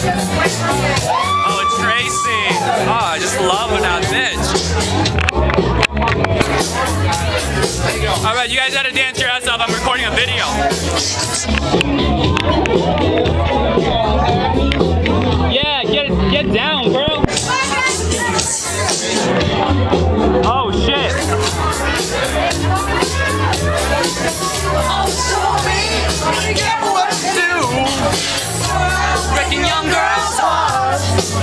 Oh, Tracy. Oh, I just love that bitch. Alright, you guys gotta dance your ass off. I'm recording a video. Yeah, get down, bro. Oh shit. Breaking young girls' hearts.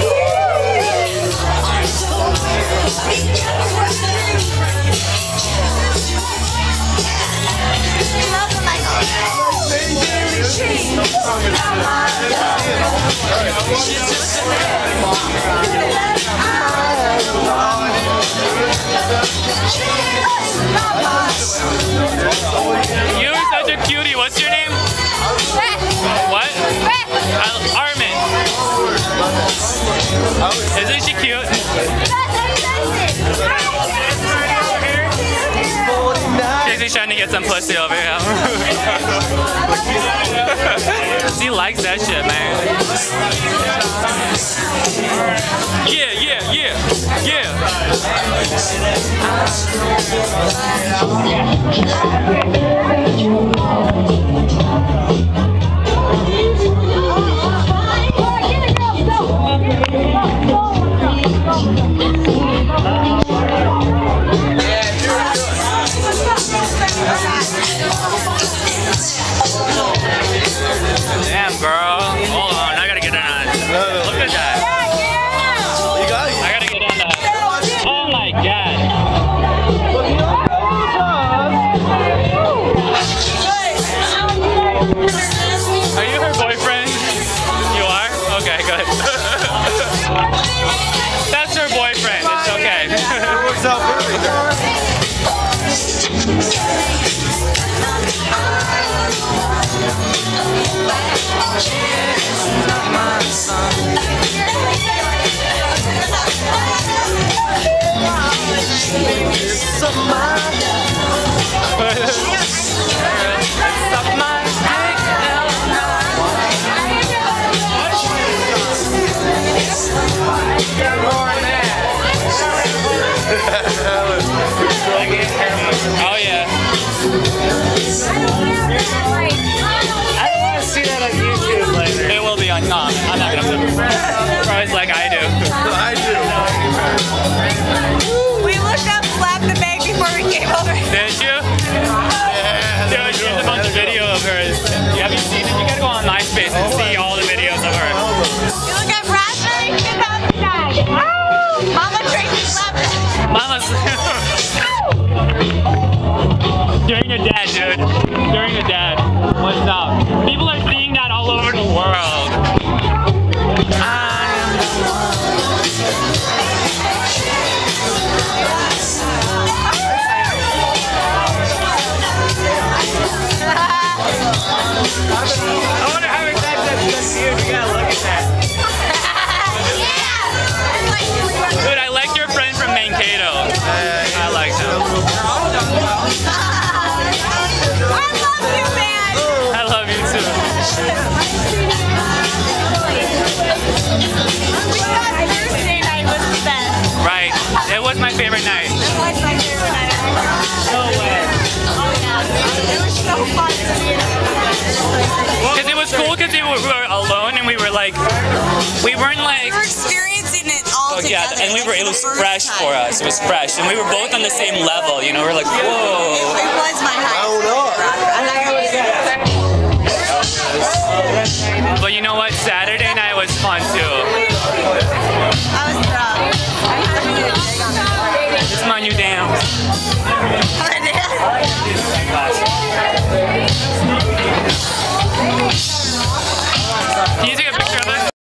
You're such a cutie. What's your name? What? Armin. Isn't she cute? Casey's trying to get some pussy over here. She likes that shit, man. Yeah, yeah, yeah, damn, girl. Hold on, I gotta get on. Look at that. I gotta get on that. Oh my god. Are you her boyfriend? You are? Okay, good. That's her boyfriend. It's okay. What's up, Oh yeah. I don't want to see that on YouTube later. It will be on. No, I'm not gonna put price like I do. I do. We looked up Slap the Bag before we came over. Did you? Yeah. Dude, there's a bunch of video of hers. Have you seen it? You gotta go on MySpace and see all the videos of her. You look up Raspberry 2009. Mama Tracy Slap Bag. Mama's during a dad, dude. During a dad. What's up? People are seeing that all over the world. I wonder how many times that's been viewed. We gotta look at that. Dude, I like your friend from Mankato. I like him. I love you, man. I love you too. We thought Thursday night was the best. Right. It was my favorite night. It was my favorite night. No way. Oh yeah. It was so fun to be in. Because it was cool because we were alone and we were like, we weren't like, We were experiencing it all oh yeah, together. and we were, it like, was for the fresh first for time. us. It was fresh. And we were both on the same level, you know, we were like, whoa. It was my high. Hold on.